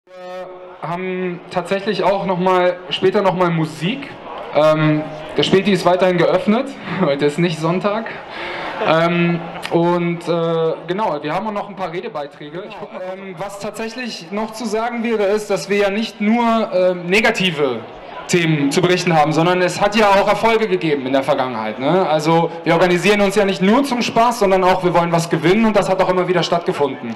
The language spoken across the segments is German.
Wir haben tatsächlich auch später noch mal Musik. Der Späti ist weiterhin geöffnet, heute ist nicht Sonntag. Genau, wir haben auch noch ein paar Redebeiträge. Was tatsächlich noch zu sagen wäre, ist, dass wir ja nicht nur negative Themen zu berichten haben, sondern es hat ja auch Erfolge gegeben in der Vergangenheit. Ne? Also wir organisieren uns ja nicht nur zum Spaß, sondern auch wir wollen was gewinnen und das hat auch immer wieder stattgefunden.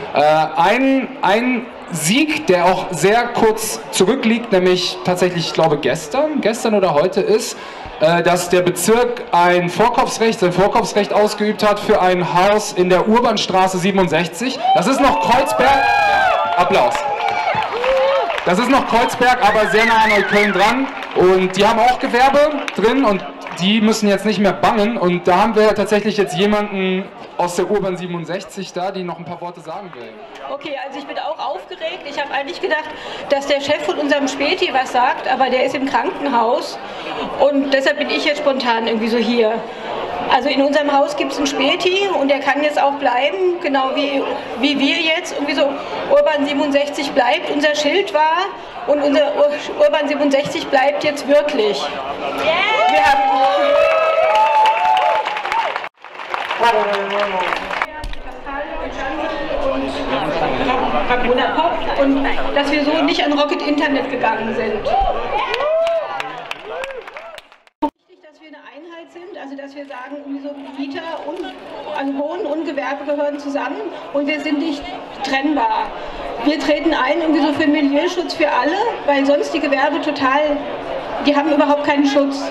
Ein Sieg, der auch sehr kurz zurückliegt, nämlich tatsächlich, ich glaube gestern oder heute ist, dass der Bezirk sein Vorkaufsrecht ausgeübt hat für ein Haus in der Urbanstraße 67. Das ist noch Kreuzberg. Applaus. Das ist noch Kreuzberg, aber sehr nah an Neukölln dran. Und die haben auch Gewerbe drin und die müssen jetzt nicht mehr bangen. Und da haben wir tatsächlich jetzt jemanden aus der Urban 67 da, die noch ein paar Worte sagen will. Okay, also ich bin auch aufgeregt. Ich habe eigentlich gedacht, dass der Chef von unserem Späti was sagt, aber der ist im Krankenhaus und deshalb bin ich jetzt spontan irgendwie so hier. Also in unserem Haus gibt es einen Späti und der kann jetzt auch bleiben, genau wie wir jetzt. Irgendwie so, Urban 67 bleibt, unser Schild war und unser Urban 67 bleibt jetzt wirklich. Yeah! Wir haben und dass wir so nicht an Rocket Internet gegangen sind. Wichtig, dass wir eine Einheit sind, also dass wir sagen, irgendwie so Mieter also Wohnen und Gewerbe gehören zusammen und wir sind nicht trennbar. Wir treten ein irgendwie so für Milieuschutz für alle, weil sonst die Gewerbe die haben überhaupt keinen Schutz.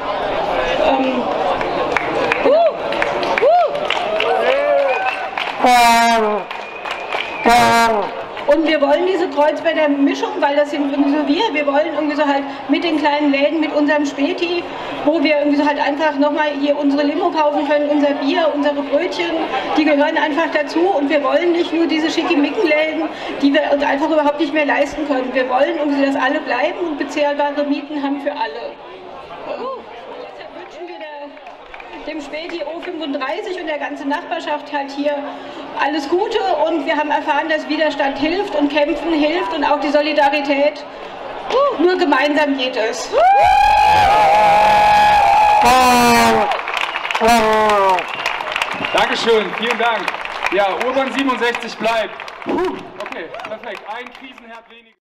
Und wir wollen diese Kreuzberger Mischung, weil das sind irgendwie so wir wollen irgendwie so halt mit den kleinen Läden, mit unserem Späti, wo wir irgendwie so halt einfach nochmal hier unsere Limo kaufen können, unser Bier, unsere Brötchen, die gehören einfach dazu und wir wollen nicht nur diese Schickimickenläden, die wir uns einfach überhaupt nicht mehr leisten können. Wir wollen irgendwie, dass alle bleiben und bezahlbare Mieten haben für alle. Deshalb wünschen wir dem Späti O35 und der ganzen Nachbarschaft halt hier alles Gute und wir haben erfahren, dass Widerstand hilft und Kämpfen hilft und auch die Solidarität. Nur gemeinsam geht es. Dankeschön, vielen Dank. Ja, Urban 67 bleibt. Okay, perfekt. Ein Krisenherd weniger.